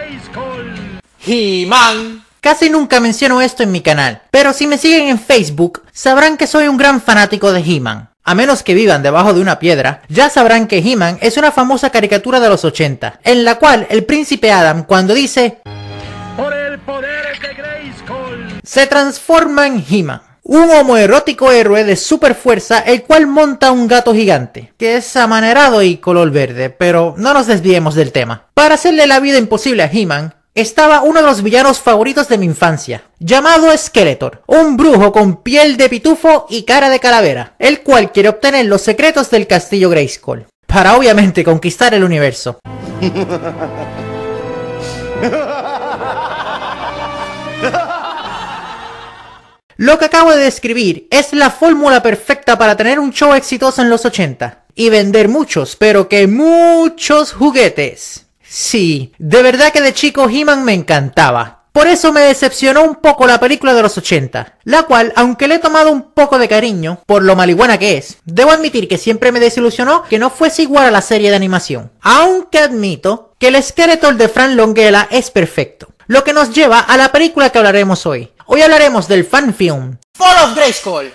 Grayskull. He-Man. Casi nunca menciono esto en mi canal, pero si me siguen en Facebook, sabrán que soy un gran fanático de He-Man. A menos que vivan debajo de una piedra, ya sabrán que He-Man es una famosa caricatura de los 80, en la cual el príncipe Adam, cuando dice Por el poder de Grayskull. se transforma en He-Man, un homoerótico héroe de super fuerza el cual monta un gato gigante, que es amanerado y color verde, pero no nos desviemos del tema. Para hacerle la vida imposible a He-Man, estaba uno de los villanos favoritos de mi infancia, llamado Skeletor, un brujo con piel de pitufo y cara de calavera, el cual quiere obtener los secretos del castillo Grayskull, para obviamente conquistar el universo. Lo que acabo de describir es la fórmula perfecta para tener un show exitoso en los 80 y vender muchos, pero que muchos juguetes. Sí, de verdad que de chico He-Man me encantaba. Por eso me decepcionó un poco la película de los 80, la cual, aunque le he tomado un poco de cariño por lo marihuana que es, debo admitir que siempre me desilusionó que no fuese igual a la serie de animación. Aunque admito que el Skeletor de Frank Langella es perfecto. Lo que nos lleva a la película que hablaremos hoy. Hoy hablaremos del fan film Fall of Grayskull.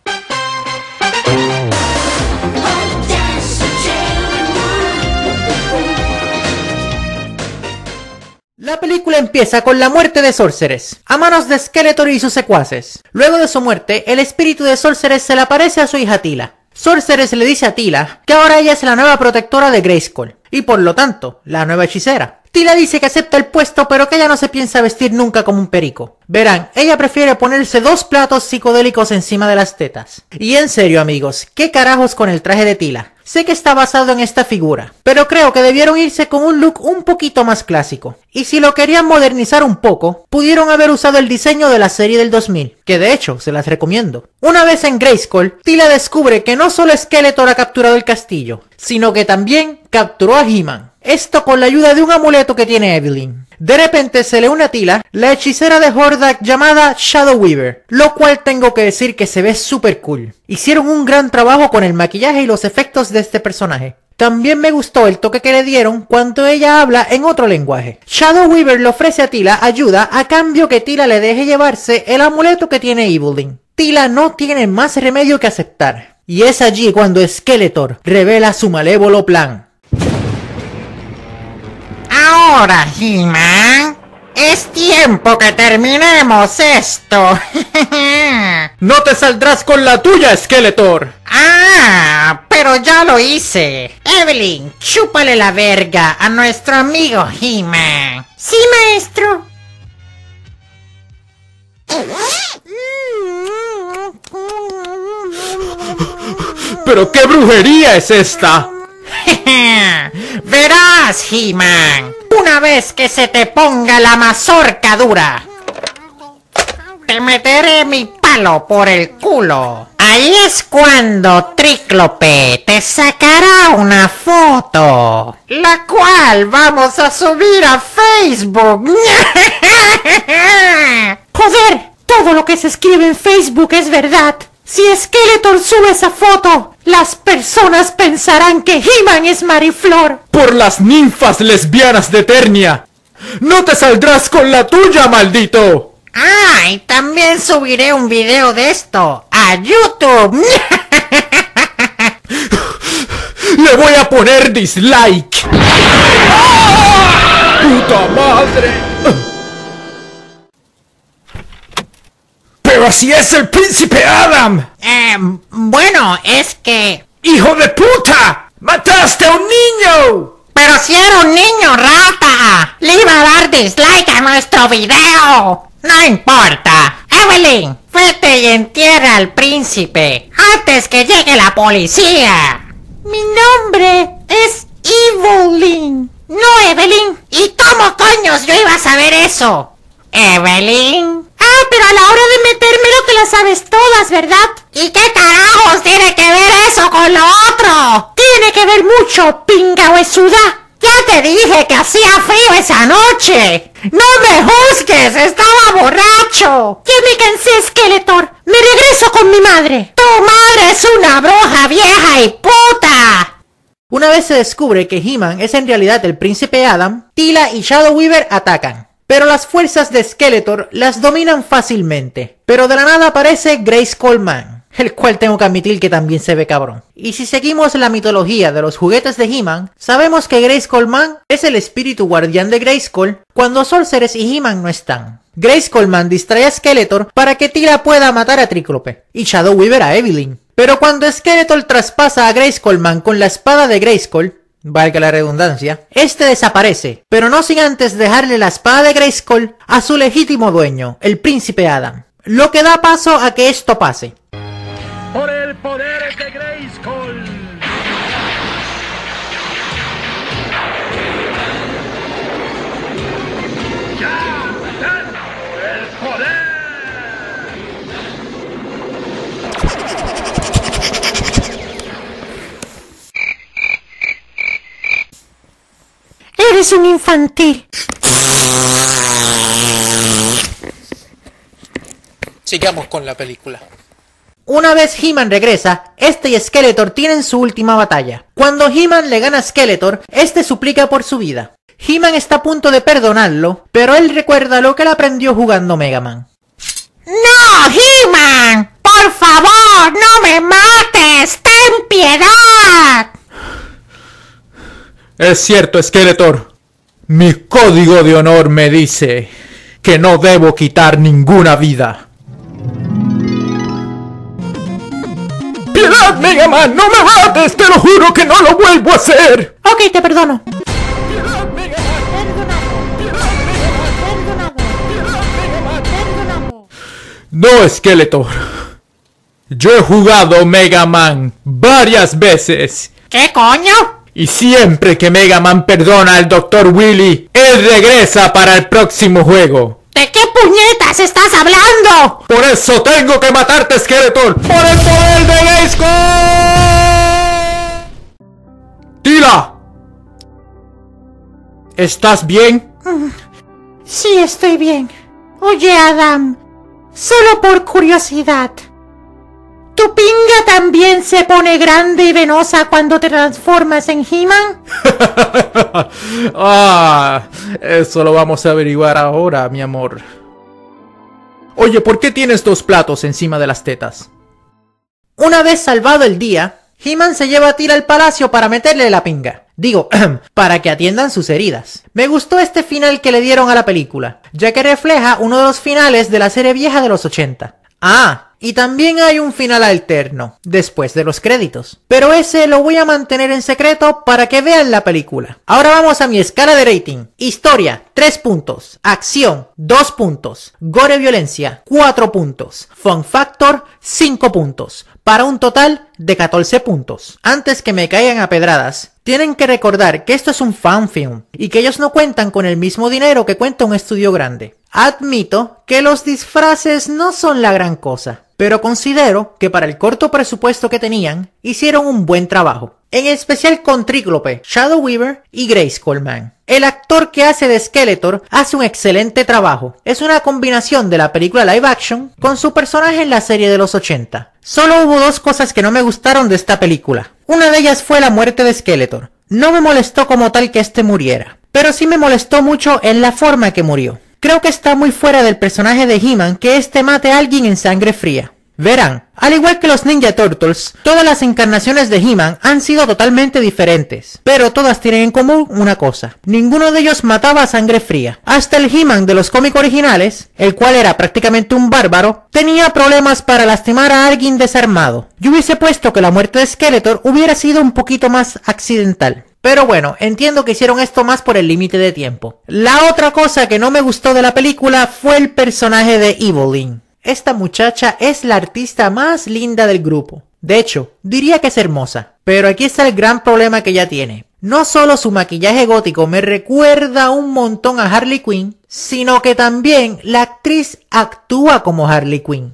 La película empieza con la muerte de Sorceress, a manos de Skeletor y sus secuaces. Luego de su muerte, el espíritu de Sorceress se le aparece a su hija Teela. Sorceress le dice a Teela que ahora ella es la nueva protectora de Grayskull, y por lo tanto, la nueva hechicera. Teela dice que acepta el puesto, pero que ella no se piensa vestir nunca como un perico. Verán, ella prefiere ponerse 2 platos psicodélicos encima de las tetas. Y en serio amigos, ¿qué carajos con el traje de Teela? Sé que está basado en esta figura, pero creo que debieron irse con un look un poquito más clásico. Y si lo querían modernizar un poco, pudieron haber usado el diseño de la serie del 2000, que de hecho se las recomiendo. Una vez en Grayskull, Teela descubre que no solo Skeletor ha capturado el castillo, sino que también capturó a He-Man. Esto con la ayuda de un amuleto que tiene Evelyn. De repente se le une a Teela la hechicera de Hordak llamada Shadow Weaver, lo cual tengo que decir que se ve super cool. Hicieron un gran trabajo con el maquillaje y los efectos de este personaje. También me gustó el toque que le dieron cuando ella habla en otro lenguaje. Shadow Weaver le ofrece a Teela ayuda a cambio que Teela le deje llevarse el amuleto que tiene Evelyn. Teela no tiene más remedio que aceptar. Y es allí cuando Skeletor revela su malévolo plan. Ahora, He-Man, es tiempo que terminemos esto. ¡No te saldrás con la tuya, Skeletor! Ah, pero ya lo hice. Evelyn, chúpale la verga a nuestro amigo He-Man. Sí, maestro. ¿Pero qué brujería es esta? Verás, He-Man, una vez que se te ponga la mazorca dura, te meteré mi palo por el culo. Ahí es cuando Tríclope te sacará una foto, la cual vamos a subir a Facebook. Joder, todo lo que se escribe en Facebook es verdad. Si Skeletor sube esa foto, las personas pensarán que He-Man es Mariflor. Por las ninfas lesbianas de Eternia. ¡No te saldrás con la tuya, maldito! Ah, y también subiré un video de esto a YouTube. ¡Le voy a poner dislike! ¡Puta madre! ¡Pero así es el príncipe Adam! Bueno, es que... ¡Hijo de puta! ¡Mataste a un niño! ¡Pero si era un niño rata! ¡Le iba a dar dislike a nuestro video! ¡No importa! Evelyn, vete y entierra al príncipe antes que llegue la policía. Mi nombre es Evelyn. No, Evelyn. ¿Y cómo coños yo iba a saber eso? Evelyn. Ah, pero a la hora de metérmelo te las sabes todas, ¿verdad? ¿Y qué carajos tiene que ver eso con lo otro? Tiene que ver mucho, pinga huesuda. Ya te dije que hacía frío esa noche. No me juzgues, estaba borracho. Ya me cansé, Skeletor. Me regreso con mi madre. Tu madre es una bruja vieja y puta. Una vez se descubre que He-Man es en realidad el príncipe Adam, Teela y Shadow Weaver atacan. Pero las fuerzas de Skeletor las dominan fácilmente. Pero de la nada aparece Grayskull Man, el cual tengo que admitir que también se ve cabrón. Y si seguimos la mitología de los juguetes de He-Man, sabemos que Grayskull Man es el espíritu guardián de Grayskull cuando Sorceress y He-Man no están. Grayskull Man distrae a Skeletor para que Teela pueda matar a Tríclope y Shadow Weaver a Evelyn. Pero cuando Skeletor traspasa a Grayskull Man con la espada de Grayskull, valga la redundancia, este desaparece, pero no sin antes dejarle la espada de Grayskull a su legítimo dueño, el príncipe Adam. Lo que da paso a que esto pase. Por el poder de Grayskull. ¡Ya! ¡El poder! Eres un infantil. Sigamos con la película. Una vez He-Man regresa, este y Skeletor tienen su última batalla. Cuando He-Man le gana a Skeletor, este suplica por su vida. He-Man está a punto de perdonarlo, pero él recuerda lo que él aprendió jugando Mega Man. ¡No, He-Man! ¡Por favor, no me mates! ¡Ten piedad! Es cierto, Skeletor. Mi código de honor me dice que no debo quitar ninguna vida. ¡Piedad, Mega Man! ¡No me mates! ¡Te lo juro que no lo vuelvo a hacer! Ok, te perdono. ¡Piedad, Mega Man! No, Skeletor. Yo he jugado Mega Man varias veces. ¿Qué coño? Y siempre que Mega Man perdona al Dr. Willy, él regresa para el próximo juego. ¿De qué puñetas estás hablando? Por eso tengo que matarte, Skeletor. ¡Por el poder de Grayskull! ¡Teela! ¿Estás bien? Sí, estoy bien. Oye, Adam, solo por curiosidad, ¿tu pinga también se pone grande y venosa cuando te transformas en He-Man? Eso lo vamos a averiguar ahora, mi amor. Oye, ¿por qué tienes 2 platos encima de las tetas? Una vez salvado el día, He-Man se lleva a Teela al palacio para meterle la pinga. Digo, para que atiendan sus heridas. Me gustó este final que le dieron a la película, ya que refleja uno de los finales de la serie vieja de los 80. Y también hay un final alterno, después de los créditos. Pero ese lo voy a mantener en secreto para que vean la película. Ahora vamos a mi escala de rating. Historia, 3 puntos. Acción, 2 puntos. Gore violencia, 4 puntos. Fun Factor, 5 puntos. Para un total de 14 puntos. Antes que me caigan a pedradas, tienen que recordar que esto es un fanfilm y que ellos no cuentan con el mismo dinero que cuenta un estudio grande. Admito que los disfraces no son la gran cosa, pero considero que para el corto presupuesto que tenían, hicieron un buen trabajo. En especial con Tríclope, Shadow Weaver y Grayskull Man. El actor que hace de Skeletor hace un excelente trabajo. Es una combinación de la película live action con su personaje en la serie de los 80. Solo hubo 2 cosas que no me gustaron de esta película. Una de ellas fue la muerte de Skeletor. No me molestó como tal que este muriera, pero sí me molestó mucho en la forma que murió. Creo que está muy fuera del personaje de He-Man que este mate a alguien en sangre fría. Verán, al igual que los Ninja Turtles, todas las encarnaciones de He-Man han sido totalmente diferentes, pero todas tienen en común una cosa: ninguno de ellos mataba a sangre fría. Hasta el He-Man de los cómics originales, el cual era prácticamente un bárbaro, tenía problemas para lastimar a alguien desarmado. Yo hubiese puesto que la muerte de Skeletor hubiera sido un poquito más accidental. Pero bueno, entiendo que hicieron esto más por el límite de tiempo. La otra cosa que no me gustó de la película fue el personaje de Evelyn. Esta muchacha es la artista más linda del grupo. De hecho, diría que es hermosa. Pero aquí está el gran problema que ella tiene. No solo su maquillaje gótico me recuerda un montón a Harley Quinn, sino que también la actriz actúa como Harley Quinn.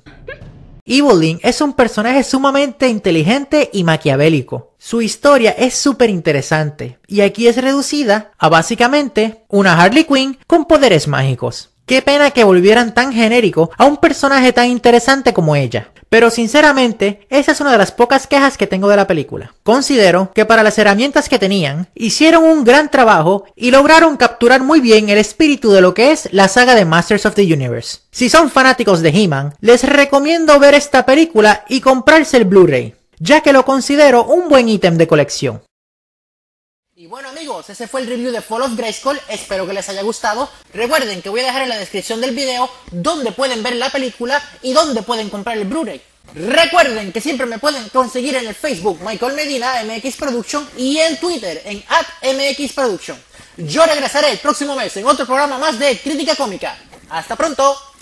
Evelyn es un personaje sumamente inteligente y maquiavélico. Su historia es súper interesante y aquí es reducida a básicamente una Harley Quinn con poderes mágicos. Qué pena que volvieran tan genérico a un personaje tan interesante como ella. Pero sinceramente, esa es una de las pocas quejas que tengo de la película. Considero que para las herramientas que tenían, hicieron un gran trabajo y lograron capturar muy bien el espíritu de lo que es la saga de Masters of the Universe. Si son fanáticos de He-Man, les recomiendo ver esta película y comprarse el Blu-ray, ya que lo considero un buen ítem de colección. Y bueno amigos, ese fue el review de Fall of Grayskull, espero que les haya gustado. Recuerden que voy a dejar en la descripción del video donde pueden ver la película y donde pueden comprar el Blu-ray. Recuerden que siempre me pueden conseguir en el Facebook Michael Medina MX Production y en Twitter en @MXProduction. Yo regresaré el próximo mes en otro programa más de Crítica Cómica. ¡Hasta pronto!